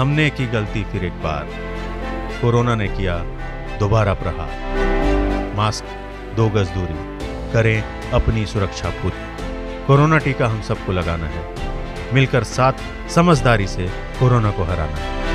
हमने की गलती फिर एक बार, कोरोना ने किया दोबारा प्रहार। मास्क, 2 गज दूरी, करें अपनी सुरक्षा पूरी। कोरोना टीका हम सबको लगाना है, मिलकर साथ समझदारी से कोरोना को हराना है।